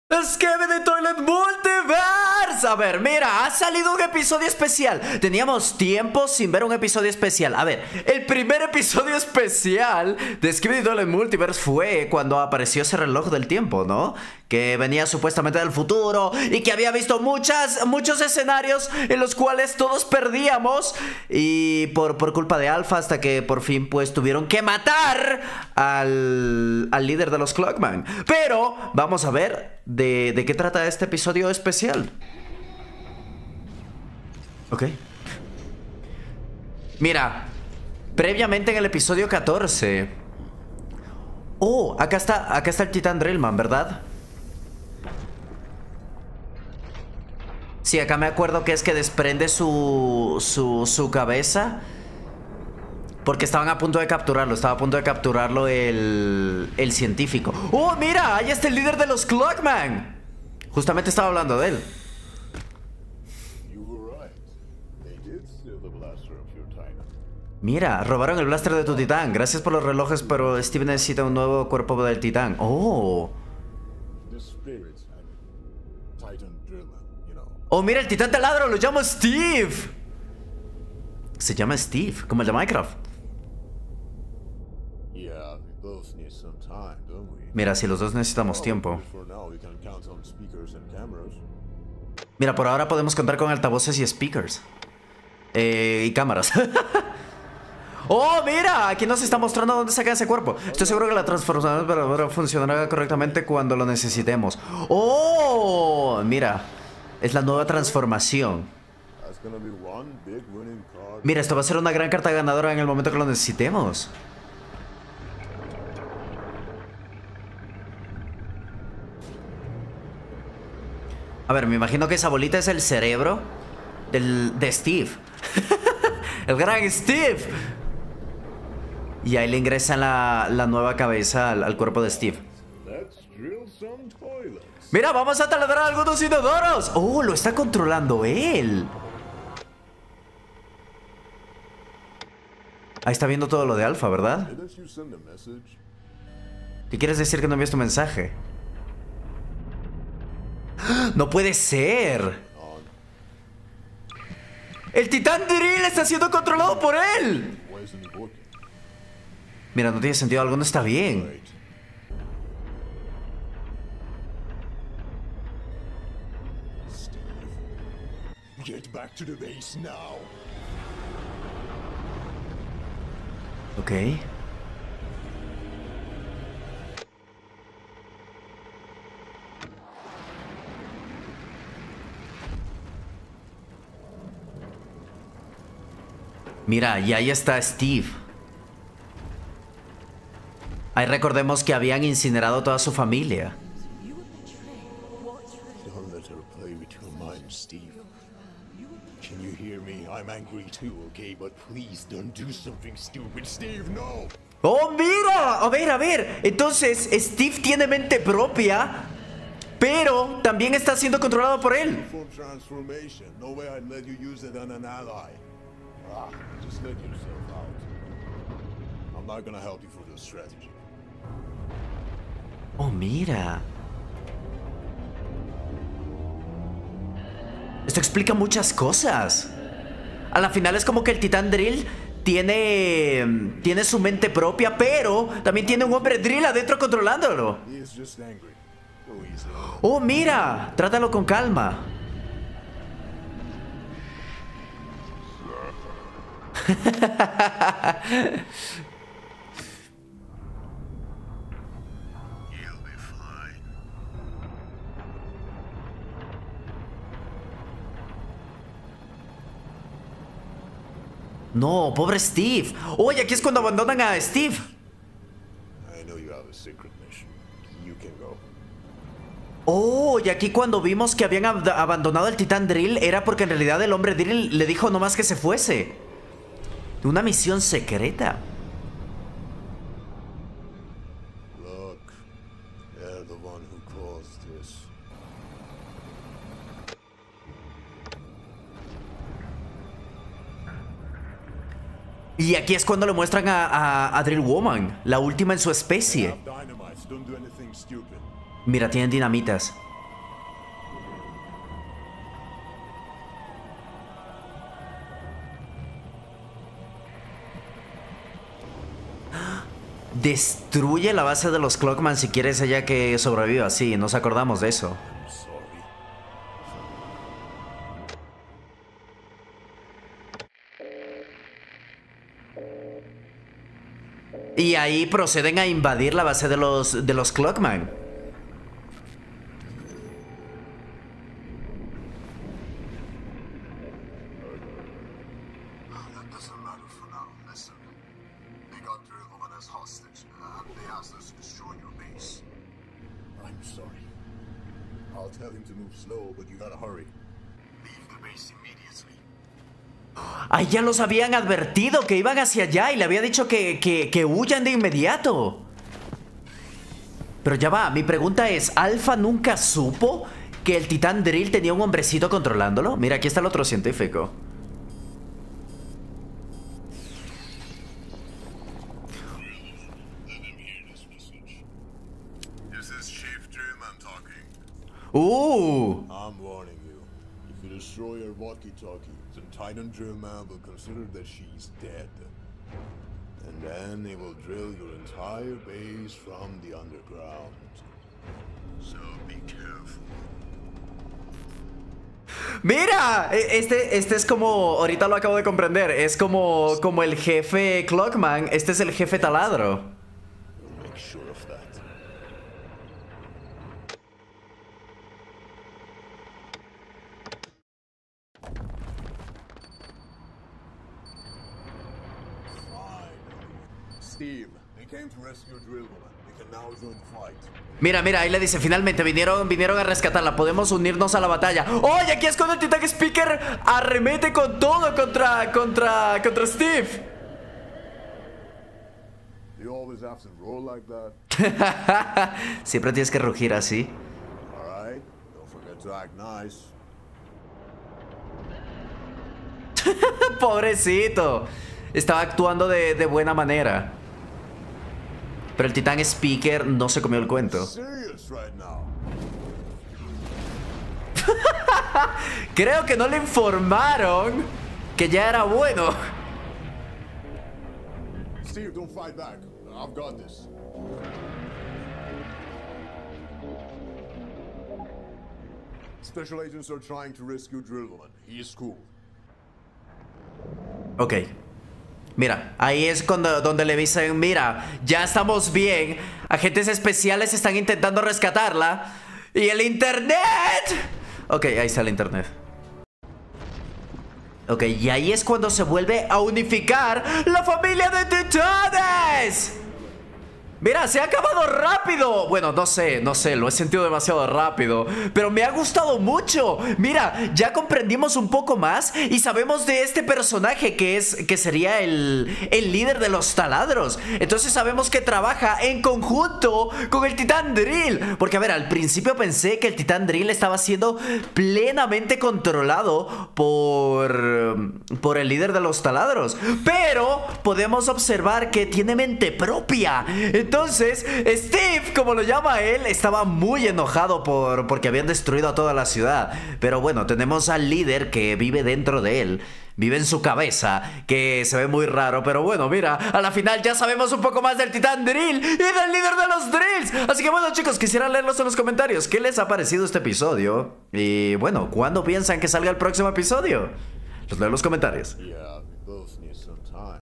Skibidi Toilet Multiverse. A ver, mira, ha salido un episodio especial. Teníamos tiempo sin ver un episodio especial. A ver, el primer episodio especial de Skibidi Toilet Multiverse fue cuando apareció ese reloj del tiempo, ¿no? Que venía supuestamente del futuro y que había visto muchos escenarios en los cuales todos perdíamos. Y por culpa de Alpha, hasta que por fin pues tuvieron que matar al líder de los Clockman. Pero vamos a ver de qué trata este episodio especial. Ok. Mira, previamente en el episodio 14. Oh, acá está el Titán Drillman, ¿verdad? Sí, acá me acuerdo que es que desprende su cabeza. Porque estaban a punto de capturarlo. Estaba a punto de capturarlo el científico. ¡Oh, mira! Ahí está el líder de los Clockman. Justamente estaba hablando de él. Mira, robaron el blaster de tu titán. Gracias por los relojes, pero Steve necesita un nuevo cuerpo del titán. ¡Oh! ¡Oh, mira! El titán taladro lo llamo Steve. Se llama Steve, como el de Minecraft. Mira, si los dos necesitamos tiempo. Mira, por ahora podemos contar con altavoces y speakers. Y cámaras. ¡Oh, mira! Aquí nos está mostrando dónde saca ese cuerpo. Estoy seguro que la transformación funcionará correctamente cuando lo necesitemos. ¡Oh! Mira, es la nueva transformación. Mira, esto va a ser una gran carta ganadora en el momento que lo necesitemos. A ver, me imagino que esa bolita es el cerebro de Steve. El gran Steve. Y ahí le ingresan la nueva cabeza al cuerpo de Steve. Mira, vamos a taladrar algunos inodoros. Oh, lo está controlando él. Ahí está viendo todo lo de Alpha, ¿verdad? ¿Qué quieres decir que no envías tu mensaje? ¡No puede ser! ¡El Titán Drill está siendo controlado por él! Mira, no tiene sentido, algo no está bien. Ok. Mira, y ahí está Steve. Ahí recordemos que habían incinerado toda su familia. ¡Oh, mira! A ver. Entonces, Steve tiene mente propia, pero también está siendo controlado por él. Oh, mira. Esto explica muchas cosas. A la final es como que el Titán Drill tiene su mente propia, pero también tiene un hombre Drill adentro controlándolo. Oh, mira. Trátalo con calma. No, pobre Steve. Oye, aquí es cuando abandonan a Steve. Oh, y aquí cuando vimos que habían abandonado el Titán Drill era porque en realidad el hombre Drill le dijo nomás que se fuese. Una misión secreta. Y aquí es cuando le muestran a Drill Woman, la última en su especie. Mira, tienen dinamitas. Destruye la base de los Clockman si quieres ella que sobreviva. Sí, nos acordamos de eso. Y ahí proceden a invadir la base de los Clockman. Ay, ya los habían advertido que iban hacia allá y le había dicho que huyan de inmediato. Pero ya va, mi pregunta es, ¿Alpha nunca supo que el Titán Drill tenía un hombrecito controlándolo? Mira, aquí está el otro científico. I'm warning you. If you destroy your walkie-talkie, the Titan drill man will consider that she's dead. And then he will drill your entire base from the underground. So be careful. Mira, este es como, ahorita lo acabo de comprender, es como el jefe Clockman, este es el jefe Taladro. Make sure of that. Steve, they came to rescue Drill Woman. They can now join the fight. Mira, ahí le dice, finalmente vinieron a rescatarla, podemos unirnos a la batalla. ¡Oye! Aquí es cuando el Titán Speaker arremete con todo contra Steve. You always have to roll like that. Siempre tienes que rugir así. All right, don't forget to act nice. Pobrecito. Estaba actuando de buena manera. Pero el Titán Speaker no se comió el cuento. Serious right now. Creo que no le informaron que ya era bueno. Steve, don't fight back. I've got this. Special agents are trying to rescue Drill Woman. He is cool. Ok. Mira, ahí es donde le dicen, mira, ya estamos bien. Agentes especiales están intentando rescatarla. ¡Y el internet! Ok, ahí está el internet. Ok, y ahí es cuando se vuelve a unificar la familia de titanes. Mira, se ha acabado rápido. Bueno, no sé, lo he sentido demasiado rápido, pero me ha gustado mucho. Mira, ya comprendimos un poco más y sabemos de este personaje que sería el líder de los taladros. Entonces sabemos que trabaja en conjunto con el Titán Drill. Porque a ver, al principio pensé que el Titán Drill estaba siendo plenamente controlado por el líder de los taladros, pero podemos observar que tiene mente propia. Entonces, Steve, como lo llama él, estaba muy enojado porque habían destruido a toda la ciudad. Pero bueno, tenemos al líder que vive dentro de él. Vive en su cabeza, que se ve muy raro. Pero bueno, mira, a la final ya sabemos un poco más del Titán Drill y del líder de los Drills. Así que bueno, chicos, quisiera leerlos en los comentarios. ¿Qué les ha parecido este episodio? Y bueno, ¿cuándo piensan que salga el próximo episodio? Los leo en los comentarios. Yeah, we both need some time.